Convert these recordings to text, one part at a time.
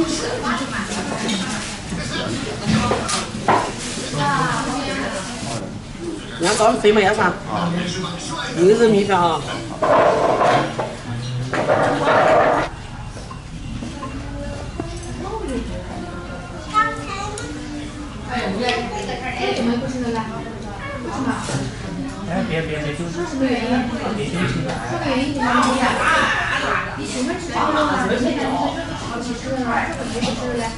你看咱们飞嘛要啥？一个人米票啊。 哎，别，就是。什么原因？什么原因？你喜欢吃这个吗？你喜欢吃这个吗？不吃嘞。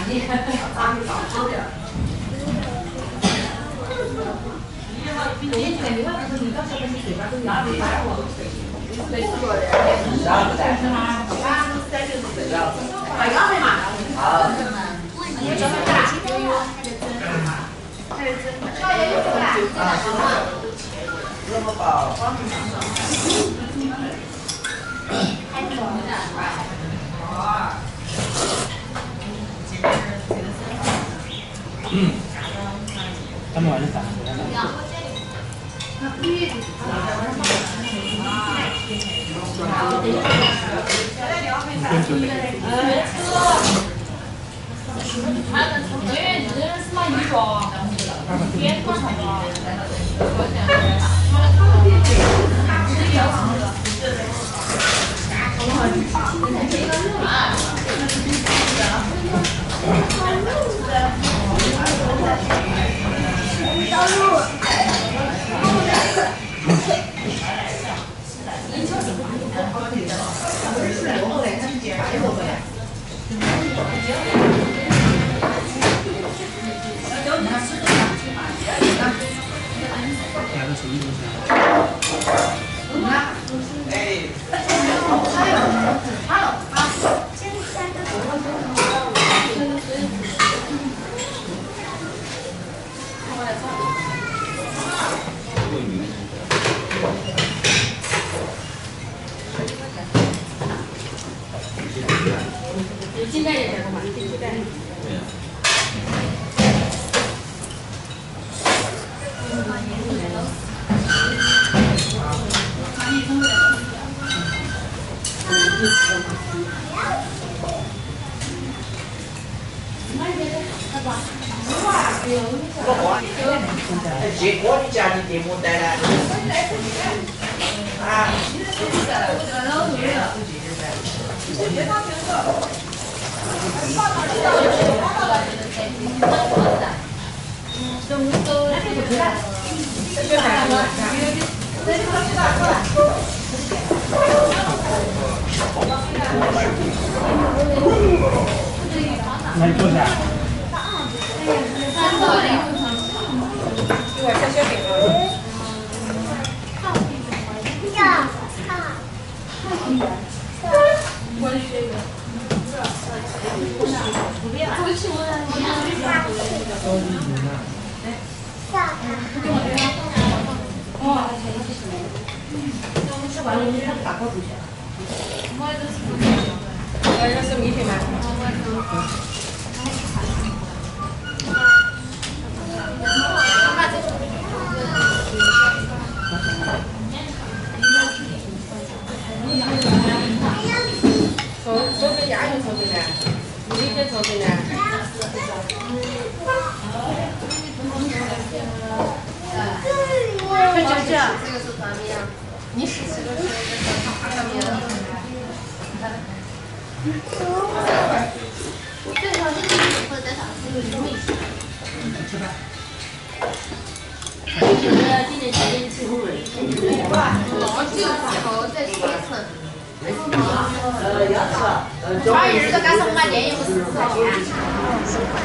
他们晚上咋？ 现在也这个嘛，现在。对呀。 结果你家里电木带来。啊。 那你坐下。 一碗小小饼啊。这是米粉吗？手指压就手指呢，你的手指呢？ 这个是团面，你试试个团面。最好是或者在啥时候用一下。 吃饭。 今年节日吃老酒后再吃一次。 要吃。 花园儿的赶上我们店又不是4块钱。